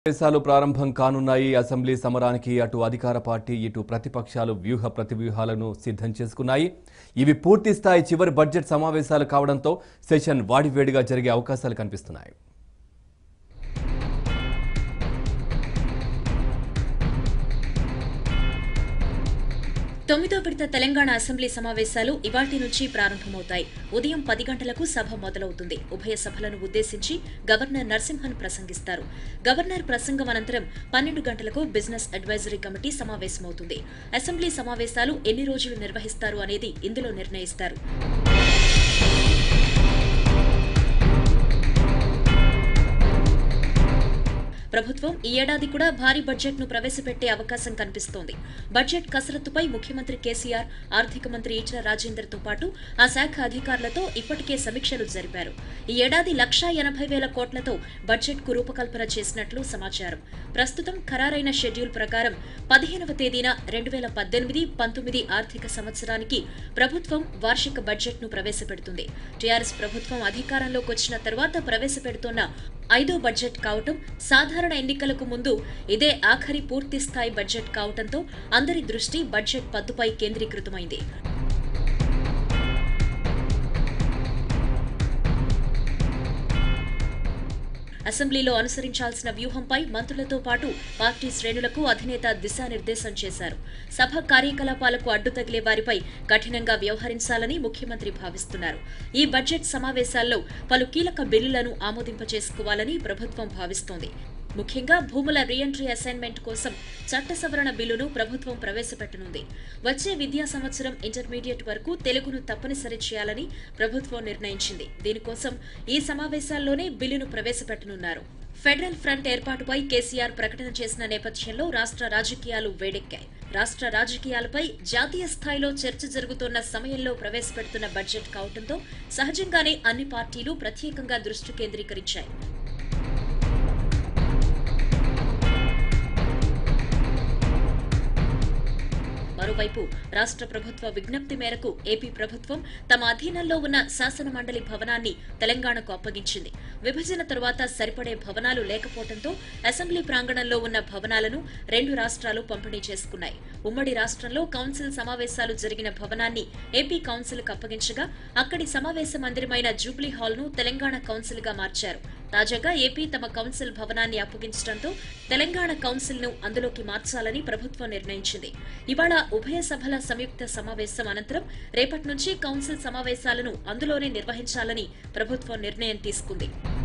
సమావేశాలు ప్రారంభం కానున్నాయి. అసెంబ్లీ సమరానికి అటు అధికార పార్టీ ఇటు ప్రతిపక్షాలు వ్యూహ ప్రతివ్యూహాలను సిద్ధం చేసుకున్నాయి. ఇవి పూర్తి స్థాయి చివరి బడ్జెట్ సమావేశాలు కావడంతో సెషన్ వాడివేడిగా జరిగే అవకాశాలు కనిపిస్తున్నాయి. తొమ్మిదో విడత తెలంగాణ అసెంబ్లీ సమావేశాలు ఇవాల్టి నుంచి ప్రారంభమవుతాయి. ఉదయం 10 గంటలకు సభ మొదలవుతుంది. ఉభయ సభలను ఉద్దేశించి గవర్నర్ నరసింహన్ ప్రసంగిస్తారు. గవర్నర్ ప్రసంగం అనంతరం 12 గంటలకు బిజినెస్ అడ్వైజరీ కమిటీ సమావేశమవుతుంది. అసెంబ్లీ సమావేశాలు ఎన్ని రోజులు నిర్వహిస్తారు అనేది ఇందులో నిర్ణయిస్తారు. ప్రభుత్వం ఈ ఏడాది కూడా భారీ బడ్జెట్ ను ప్రవేశపెట్టే అవకాశం కనిపిస్తోంది. బడ్జెట్ కసరత్తుపై ముఖ్యమంత్రి కేసీఆర్, ఆర్థిక మంత్రి ఈటెల రాజేందర్ తో పాటు ఆ శాఖ అధికారులతో ఇప్పటికే సమీక్షలు జరిపారు. ఈ ఏడాది 1,80,000 కోట్లతో బడ్జెట్ కు రూపకల్పన చేసినట్లు సమాచారం. ప్రస్తుతం ఖరారైన షెడ్యూల్ ప్రకారం 15వ తేదీన 2018-19 ఆర్థిక సంవత్సరానికి ప్రభుత్వం వార్షిక బడ్జెట్ ను ప్రవేశపెడుతుంది. టీఆర్ఎస్ ప్రభుత్వం అధికారంలోకి వచ్చిన తర్వాత ప్రవేశపెడుతున్న 5వ బడ్జెట్ కావటం, సాధారణ ఎన్నికలకు ముందు ఇదే ఆఖరి పూర్తి స్థాయి బడ్జెట్ కావటంతో అందరి దృష్టి బడ్జెట్ పద్దుపై కేంద్రీకృతమైంది. అసెంబ్లీలో అనుసరించాల్సిన వ్యూహంపై మంత్రులతో పాటు పార్టీ శ్రేణులకు అధినేత దిశానిర్దేశం చేశారు. సభ కార్యకలాపాలకు అడ్డు తగిలే వారిపై కఠినంగా వ్యవహరించాలని ముఖ్యమంత్రి భావిస్తున్నారు. ఈ బడ్జెట్ సమావేశాల్లో పలు కీలక బిల్లులను ఆమోదింపచేసుకోవాలని ప్రభుత్వం భావిస్తోంది. ముఖ్యంగా భూముల రీఎంట్రీ అసైన్మెంట్ కోసం చట్ట సవరణ బిల్లును ప్రభుత్వం ప్రవేశపెట్టనుంది. వచ్చే విద్యా సంవత్సరం ఇంటర్మీడియట్ వరకు తెలుగును తప్పనిసరి చేయాలని ప్రభుత్వం నిర్ణయించింది. దీనికోసం ఈ సమావేశాల్లోనే బిల్లును ప్రవేశపెట్టనున్నారు. ఫెడరల్ ఫ్రంట్ ఏర్పాటుపై కేసీఆర్ ప్రకటన చేసిన నేపథ్యంలో రాష్ట్ర రాజకీయాలు వేడెక్కాయి. రాష్ట్ర రాజకీయాలపై జాతీయ స్థాయిలో చర్చ జరుగుతున్న సమయంలో ప్రవేశపెడుతున్న బడ్జెట్ కావడంతో సహజంగానే అన్ని పార్టీలు ప్రత్యేకంగా దృష్టి కేంద్రీకరించాయి. మరోవైపు రాష్ట్ర ప్రభుత్వ విజ్ఞప్తి మేరకు ఏపీ ప్రభుత్వం తమ అధీనంలో ఉన్న శాసన మండలి భవనాన్ని తెలంగాణకు అప్పగించింది. విభజన తరువాత సరిపడే భవనాలు లేకపోవడంతో అసెంబ్లీ ప్రాంగణంలో ఉన్న భవనాలను 2 రాష్ట్రాలు పంపిణీ చేసుకున్నాయి. ఉమ్మడి రాష్ట్రంలో కౌన్సిల్ సమావేశాలు జరిగిన భవనాన్ని ఏపీ కౌన్సిల్ కు అప్పగించగా అక్కడి సమావేశ మందిరమైన జూబ్లీ హాల్ ను తెలంగాణ కౌన్సిల్ గా మార్చారు. తాజాగా ఏపీ తమ కౌన్సిల్ భవనాన్ని అప్పగించడంతో తెలంగాణ కౌన్సిల్ ను అందులోకి మార్చాలని ప్రభుత్వం నిర్ణయించింది. ఇవాళ ఉభయ సభల సంయుక్త సమావేశం అనంతరం రేపటి నుంచి కౌన్సిల్ సమావేశాలను అందులోనే నిర్వహించాలని ప్రభుత్వం నిర్ణయం తీసుకుంది.